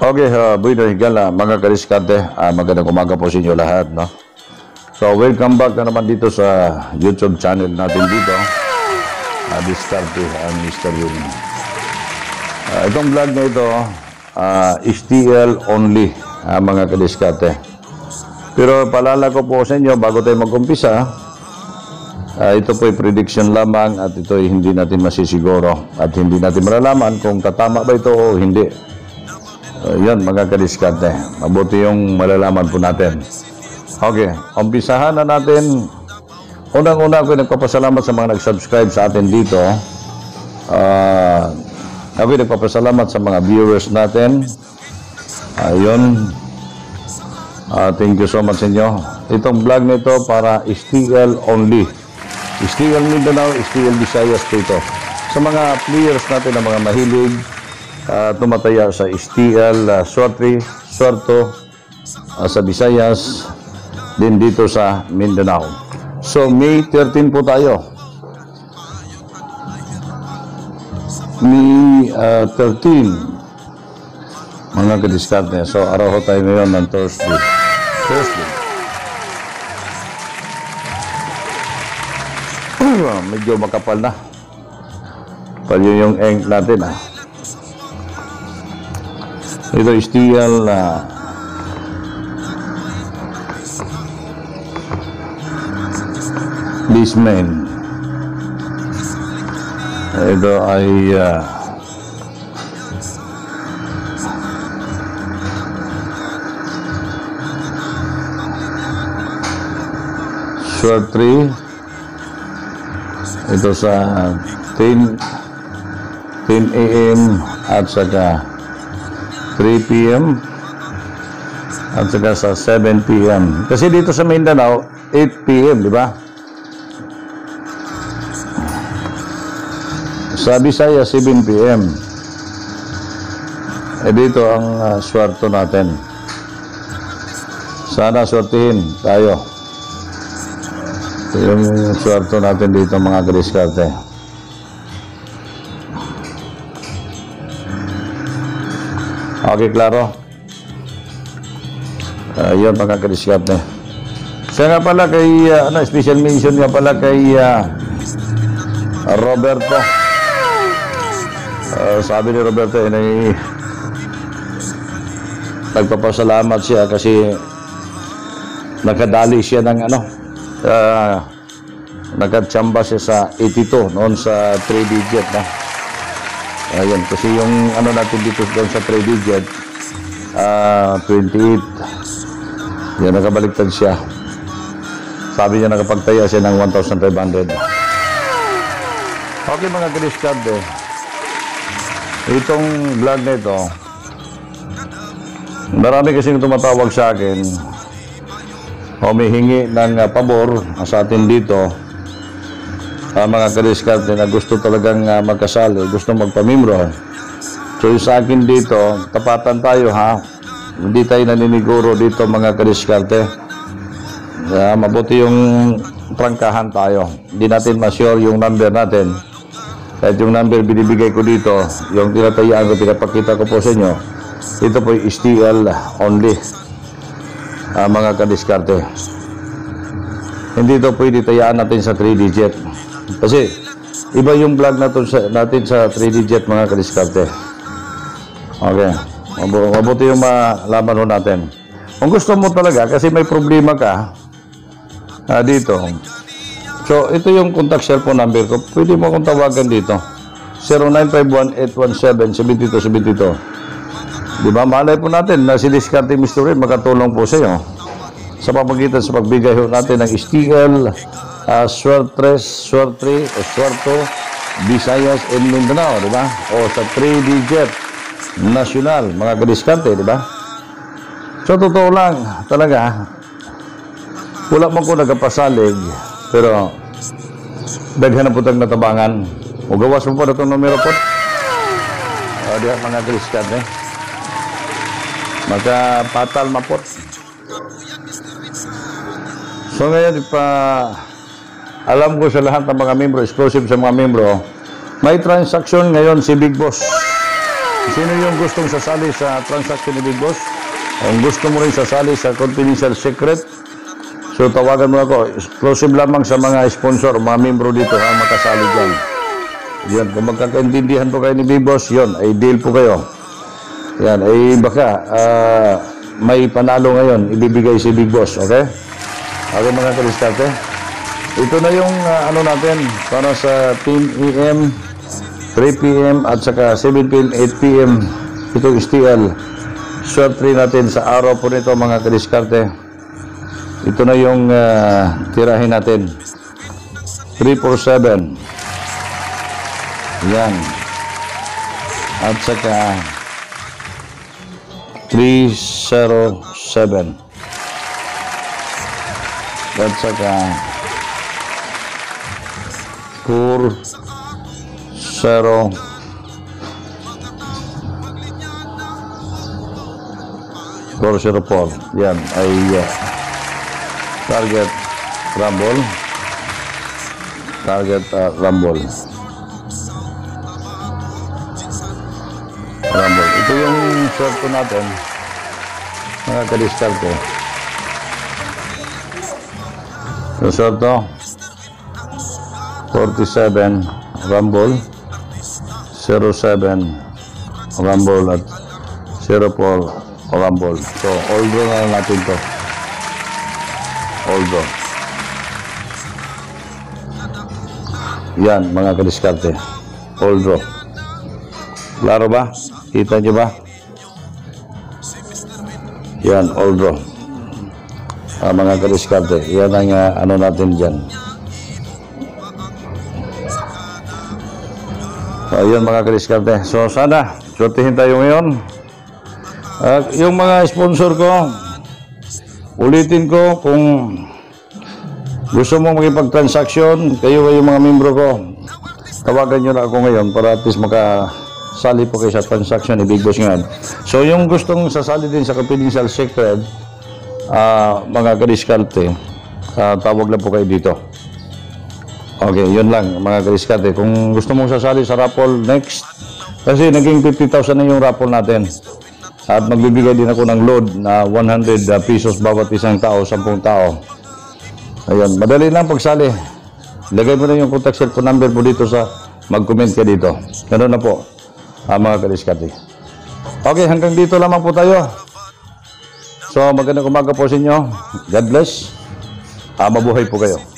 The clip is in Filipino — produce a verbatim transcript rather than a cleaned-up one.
Okay, uh, buhay na higala, mga kadiskarte, uh, magandang umaga po sa inyo lahat, no? So, welcome back na naman dito sa YouTube channel natin dito, uh, Diskarte ang Mister Willie. Uh, itong vlog na ito, uh, S T L only, uh, mga kadiskarte. Pero palala ko po sa inyo, bago tayo mag-umpisa, uh, ito po ay prediction lamang at ito ay hindi natin masisiguro at hindi natin malalaman kung tatama ba ito o hindi. Uh, yan mga kadiskarte, mabuti yung malalaman po natin. Okay, umpisahan na natin. Unang-una ako nagpapasalamat sa mga nag-subscribe sa atin dito. Uh, ako nagpapasalamat sa mga viewers natin. Ayun. Uh, thank you so much sa inyo. Itong vlog nito para S T L only. S T L Mindanao, S T L Visayas po ito. Sa mga players natin na mga mahilig Uh, tumataya sa S T L uh, Suerte, Suerto uh, sa Visayas, din dito sa Mindanao. So May thirteen po tayo. May uh, thirteen, mga kadiskarte. So araw ho tayo ngayon ng Thursday. Thursday. Medyo makapal na. Palyo yung ink natin, ah. Ito S T L uh, Bismain. Ito ay uh, Suerte. Ito sa ten A M at saka three P M at saka sa seven P M Kasi dito sa Mindanao, eight P M, di ba? Sa Bisaya, seven P M Eh dito ang uh, swerto natin. Sana swertihin tayo. Ito yung swerto natin dito, mga kadiskarte. Okay, klaro. Uh, yun, mga kadiskarte. Siya nga pala kay, uh, ano, special mention nga pala kay uh, Roberto. Uh, sabi ni Roberto, eh, nagpapasalamat siya kasi nakadali siya ng, ano, uh, nagkatsamba siya sa eighty-two noon sa three digit, na. Ayan, kasi yung ano natin dito doon sa three digit, uh, twenty-eight. Yan, nakabaliktad siya. Sabi niya nakapagtaya siya ng one thousand five hundred. Okay, mga kadiskarte, itong vlog na ito, marami kasing tumatawag sa akin, humihingi ng uh, pabor sa atin dito. Uh, mga kadiskarte na gusto talagang uh, magkasali, gusto magpamimro. So sa akin dito, tapatan tayo, ha. Hindi tayo naniniguro dito, mga kadiskarte. Uh, mabuti yung prangkahan tayo. Hindi natin ma-sure yung number natin. Kahit yung number binibigay ko dito, yung tinatayaan ko, pinapakita ko po sa inyo, ito po yung S T L only, uh, mga kadiskarte. Hindi ito pwede tayaan natin sa three digit. Kasi iba yung vlog natin sa, natin sa three digit, mga kadiskarte. Okay, mabuti yung malaman ho natin. Kung gusto mo talaga, kasi may problema ka uh, dito, so ito yung contact cellphone number ko, pwede mo akong tawagan dito, zero nine five one eight one seven seven two seven two. Diba, malay po natin na si Diskarte Mister Willie makatulong po sa iyo sa pamagitan sa pagbigay ho natin ng S T L Uh, Suerte, Suerte, o Suerto, Visayas, and Mindanao, di ba? O sa three digit national, mga kadiskarte, di ba? So, totoo lang, talaga, wala mo ko nagapasalig, pero daghan na po tayong natabangan. O gawas mo po na itong numero po. O, di ba, mga kadiskarte? Magkapatal mapot. So, ngayon, pa alam ko sa lahat ng mga membro, exclusive sa mga membro, may transaction ngayon si Big Boss. Sino yung gustong sasali sa transaction ni Big Boss? Kung gusto mo rin sasali sa confidential secret, so tawagan mo ako. Exclusive lamang sa mga sponsor, mga membro dito ang makasali dyan. Yan, kung magkakaintindihan po kayo ni Big Boss, yun, ay deal po kayo. Yan, ay baka uh, may panalo ngayon, ibibigay si Big Boss, okay? Okay mga kadiskarte. Ito na yung uh, ano natin, para sa Team E M, three P M at saka seven P M, eight P M. Ito S T L. Swerte natin sa araw po nito mga kadiskarte. Ito na yung uh, tirahin natin. three four seven. Yan. At saka three zero seven. At saka four zero four zero four. Yan ay uh, target rumble. Target uh, rumble. Rumble. Ito yung swerte natin mga kadiskarte. Yung swerte forty-seven rumble, zero seven rumble at zero four rumble. So all draw na lang natin to. All draw. Yan mga kadiskarte. All draw. Klaro ba? Kita nyo ba? Yan, all draw. Ah, mga kadiskarte. Yan ang uh, ano natin dyan. Ayun mga kadiskarte. So sana, swertihin tayo ngayon. Uh, yung mga sponsor ko, ulitin ko kung gusto mo makipag-transaction, kayo kayo mga membro ko, tawagan nyo na ako ngayon para at least makasali po kayo sa transaction ni Big Boss ngayon. So yung gustong sasali din sa confidential secret, uh, mga kadiskarte, uh, tawag lang po kayo dito. Okay, yun lang mga kadiskarte. Kung gusto mong sasali sa raffle next, kasi naging fifty thousand na yung raffle natin. At magbibigay din ako ng load na one hundred pesos bawat isang tao, ten tao. Ayun, madali lang pagsali. Lagay mo na yung contact cellphone number mo dito sa mag-comment ka dito. Ganoon na po, ah, mga kadiskarte. Okay, hanggang dito lamang po tayo. So, magandang umaga po sa inyo. God bless. Ah, mabuhay po kayo.